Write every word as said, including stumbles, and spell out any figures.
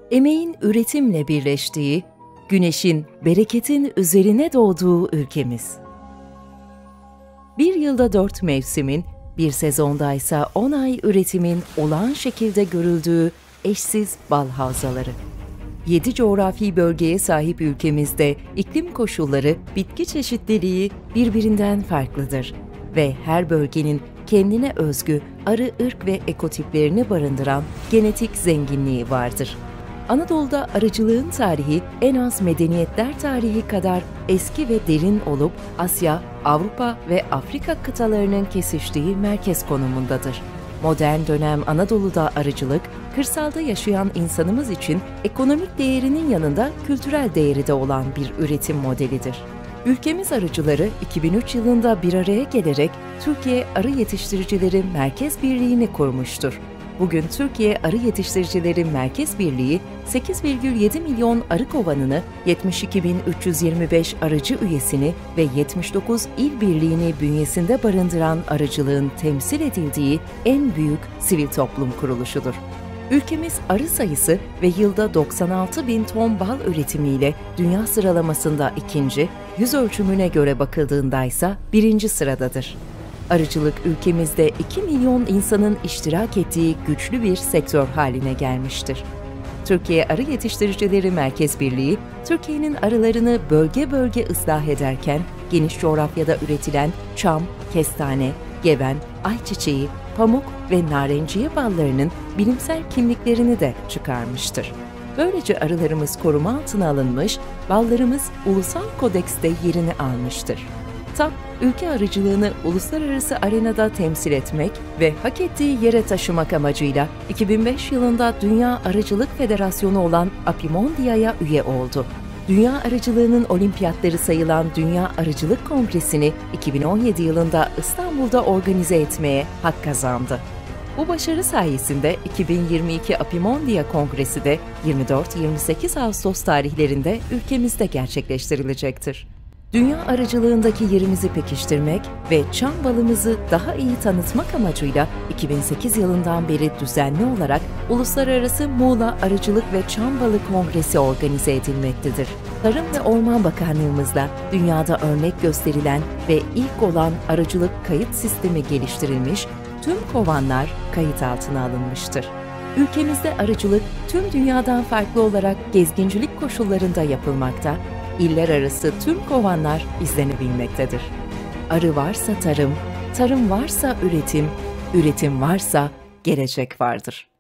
Emeğin üretimle birleştiği, güneşin, bereketin üzerine doğduğu ülkemiz. Bir yılda dört mevsimin, bir sezondaysa on ay üretimin olağan şekilde görüldüğü eşsiz bal havzaları. Yedi coğrafi bölgeye sahip ülkemizde iklim koşulları, bitki çeşitliliği birbirinden farklıdır ve her bölgenin kendine özgü arı ırk ve ekotiplerini barındıran genetik zenginliği vardır. Anadolu'da arıcılığın tarihi en az medeniyetler tarihi kadar eski ve derin olup Asya, Avrupa ve Afrika kıtalarının kesiştiği merkez konumundadır. Modern dönem Anadolu'da arıcılık, kırsalda yaşayan insanımız için ekonomik değerinin yanında kültürel değeri de olan bir üretim modelidir. Ülkemiz arıcıları iki bin üç yılında bir araya gelerek Türkiye Arı Yetiştiricileri Merkez Birliği'ni kurmuştur. Bugün Türkiye Arı Yetiştiricileri Merkez Birliği, sekiz virgül yedi milyon arı kovanını, yetmiş iki bin üç yüz yirmi beş arıcı üyesini ve yetmiş dokuz il birliğini bünyesinde barındıran arıcılığın temsil edildiği en büyük sivil toplum kuruluşudur. Ülkemiz arı sayısı ve yılda doksan altı bin ton bal üretimiyle dünya sıralamasında ikinci, yüz ölçümüne göre bakıldığında ise birinci sıradadır. Arıcılık ülkemizde iki milyon insanın iştirak ettiği güçlü bir sektör haline gelmiştir. Türkiye Arı Yetiştiricileri Merkez Birliği, Türkiye'nin arılarını bölge bölge ıslah ederken, geniş coğrafyada üretilen çam, kestane, geven, ayçiçeği, pamuk ve narenciye ballarının bilimsel kimliklerini de çıkarmıştır. Böylece arılarımız koruma altına alınmış, ballarımız ulusal kodekste yerini almıştır. T A P, ülke arıcılığını uluslararası arenada temsil etmek ve hak ettiği yere taşımak amacıyla iki bin beş yılında Dünya Arıcılık Federasyonu olan Apimondia'ya üye oldu. Dünya arıcılığının olimpiyatları sayılan Dünya Arıcılık Kongresi'ni iki bin on yedi yılında İstanbul'da organize etmeye hak kazandı. Bu başarı sayesinde iki bin yirmi iki Apimondia Kongresi de yirmi dört yirmi sekiz Ağustos tarihlerinde ülkemizde gerçekleştirilecektir. Dünya arıcılığındaki yerimizi pekiştirmek ve çam balımızı daha iyi tanıtmak amacıyla iki bin sekiz yılından beri düzenli olarak Uluslararası Muğla Arıcılık ve Çam Balı Kongresi organize edilmektedir. Tarım ve Orman Bakanlığımızla dünyada örnek gösterilen ve ilk olan arıcılık kayıt sistemi geliştirilmiş, tüm kovanlar kayıt altına alınmıştır. Ülkemizde arıcılık tüm dünyadan farklı olarak gezgincilik koşullarında yapılmakta, İller arası tüm kovanlar izlenebilmektedir. Arı varsa tarım, tarım varsa üretim, üretim varsa gelecek vardır.